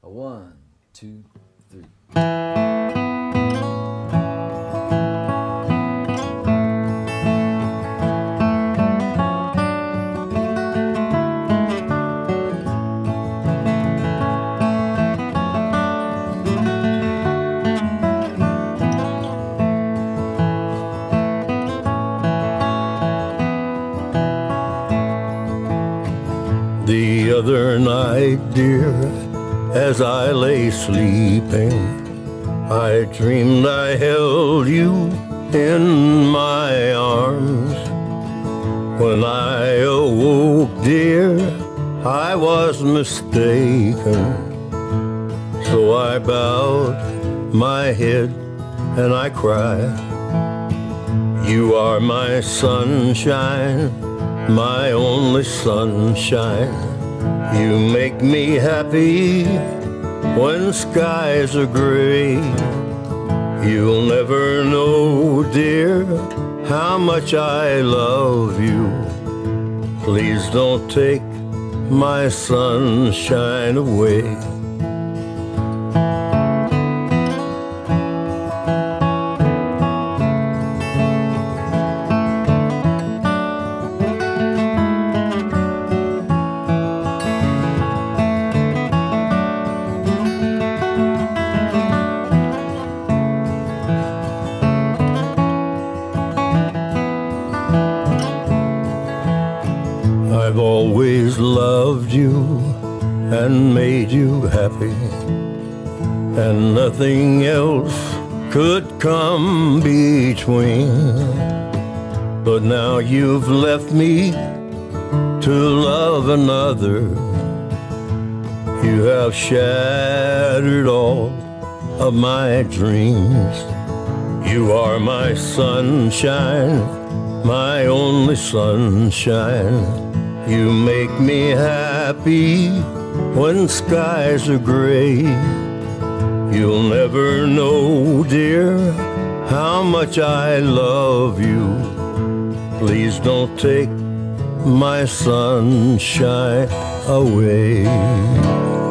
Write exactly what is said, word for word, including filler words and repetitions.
A one, two, three. The other night, dear, as I lay sleeping, I dreamed I held you in my arms. When I awoke, dear, I was mistaken. So I bowed my head and I cried. You are my sunshine, my only sunshine. You make me happy when skies are gray. You'll never know, dear, how much I love you. Please don't take my sunshine away. I've always loved you and made you happy, and nothing else could come between. But now you've left me to love another. You have shattered all of my dreams. You are my sunshine, my only sunshine. You make me happy when skies are gray. You'll never know, dear, how much I love you. Please don't take my sunshine away.